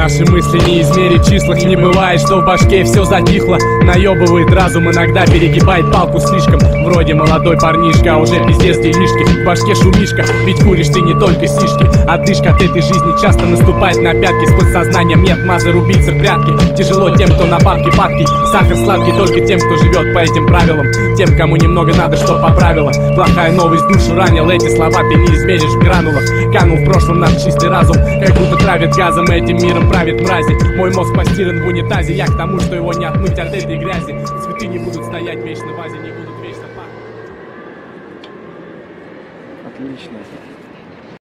Наши мысли не измерить в числах. Не бывает, что в башке все затихло. Наебывает разум, иногда перегибает палку слишком. Вроде молодой парнишка, а уже пиздец делишки. В башке шумишка, ведь куришь ты не только сишки. Отдышка от этой жизни часто наступает на пятки. С подсознанием нет мазы рубиться в прятки. Тяжело тем, кто на бабки падки. Сахар сладкий только тем, кто живет по этим правилам. Тем, кому немного надо, что поправило. Плохая новость душу ранила. Эти слова ты не измеришь в гранулах. Канул в прошлом наш чистый разум, как будто травит газом. Этим миром правит мрази. Мой мозг постиран в унитазе. Я к тому, что его не отмыть от этой грязи. Цветы не будут стоять вечно в вазе, не будут вечно пахнуть. Отлично.